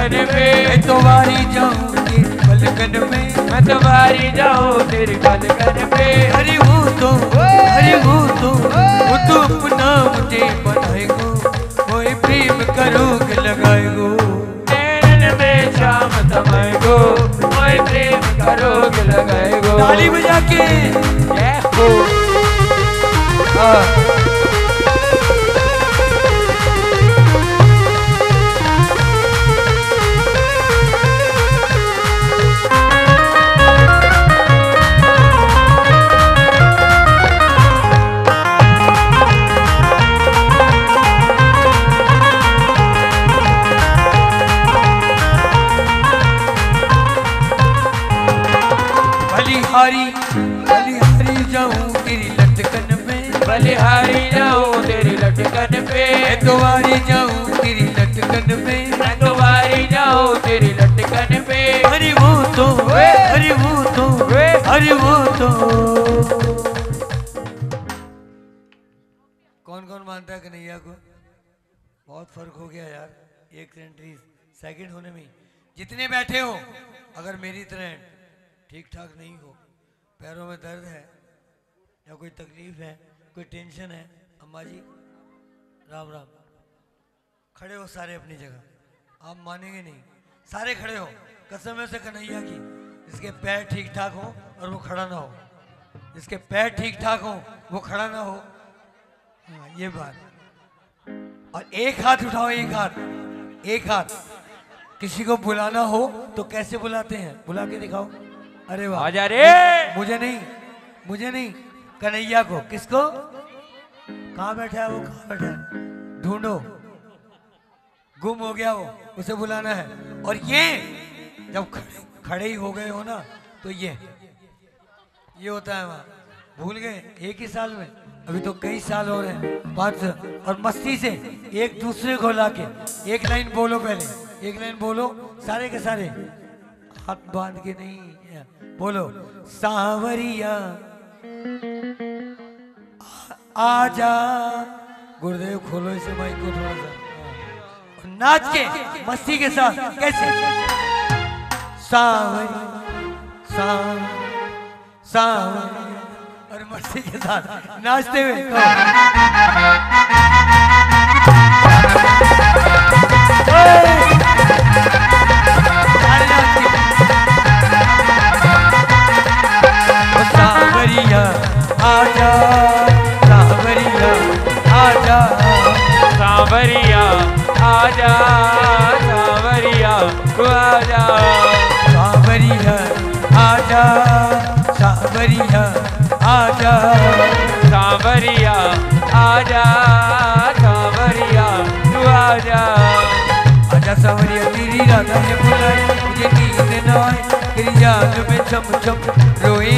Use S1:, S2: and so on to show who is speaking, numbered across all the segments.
S1: पलकन पे,
S2: मैं तो वारी जाऊं तेरी पलकन में,
S1: मैं तो वारी जाऊं तेरी पलकन पे।
S2: अरे वो तो वो तो अपना मुझे बनाएगो, मोए प्रेम करोगे लगाएगो,
S1: नैनन में शाम समाएगो, मोए प्रेम करोगे लगाएगो।
S2: ताली बजा के
S1: जय हो।
S2: बलिहारी जाऊं तेरी लटकन में,
S1: बलिहारी जाऊं तेरी लटकन पे,
S2: मैं तो वारी जाऊं तेरी लटकन में,
S1: मैं तो वारी जाऊं तेरी लटकन पे।
S2: अरे वो तो अरे वो तो अरे वो तो। कौन कौन मानता है कन्हैया को? बहुत फर्क हो गया यार, एक सेकंड होने में। जितने बैठे हो अगर मेरी तरह ठीक ठाक नहीं हो, पैरों में दर्द है या कोई तकलीफ है, कोई टेंशन है, अम्मा जी राम राम, खड़े हो सारे अपनी जगह, आप मानेंगे नहीं, सारे खड़े हो कसम है से कन्हैया की। जिसके पैर ठीक ठाक हो और वो खड़ा ना हो, जिसके पैर ठीक ठाक हो वो खड़ा ना हो, हाँ ये बात। और एक हाथ उठाओ, एक हाथ। किसी को बुलाना हो तो कैसे बुलाते हैं, बुला के दिखाओ। अरे वाह,
S1: आजा रे।
S2: मुझे नहीं कन्हैया को। किसको? कहाँ बैठा है वो, कहाँ बैठा है, ढूंढो, गुम हो गया वो, उसे बुलाना है। और ये जब खड़े ही हो गए हो ना तो ये होता है वहाँ, भूल गए एक ही साल में, अभी तो कई साल हो रहे हैं, 5 और मस्ती से एक दूसरे को लाके एक लाइन बोलो, पहले एक लाइन बोलो सारे के सारे, हाथ बांध के नहीं, बोलो सांवरिया आजा। गुरुदेव खोलो इसे माइक को थोड़ा सा, नाच के मस्ती के साथ कैसे, सांवरिया और मस्ती के साथ नाचते हुए सांवरिया आजा, सांवरिया आजा,
S1: सांवरिया आजा, सांवरिया आजा,
S2: सांवरिया आजा, सांवरिया आजा,
S1: सांवरिया आजा, सांवरिया आजा।
S2: आजा सांवरिया तेरी राधा ने बुलाई, मुझे नींद न आए, तेरी याद में चम चम रोए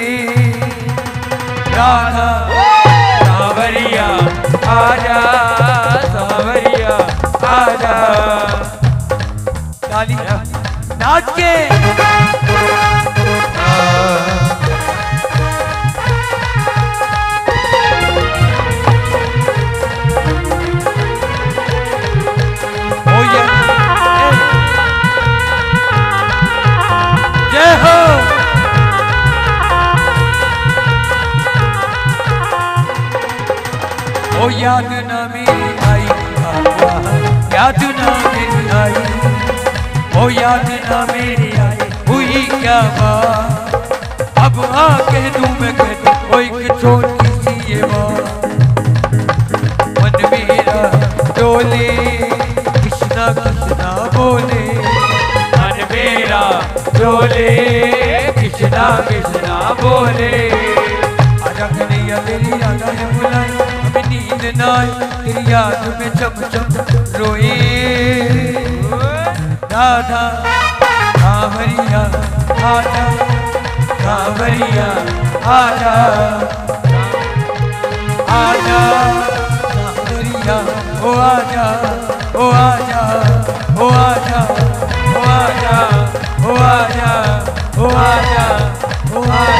S2: राधा।
S1: सांवरिया आजा, सांवरिया आजा।
S2: ताली नाच के जय हो। ओ याद ना मेरी आई, याद ना मेरी आई, ओ याद ना मेरी आई, हुई क्या बात, अब आ कह दूं मैं कह दूं, ओ एक छोटी सी ये बात, मन मेरा डोले कृष्णा कृष्णा बोले,
S1: मन मेरा डोले कृष्णा कृष्णा बोले।
S2: आजा कन्हैया तेरी राधा ने बुलाई, हमें नींद न आए, तेरी याद में चम चम रोए राधा। सांवरिया आजा, सांवरिया आजा, आजा सांवरिया ओ आजा, ओ आजा, ओ आजा, ओ आजा, ओ आजा, ओ आजा, ओ आजा।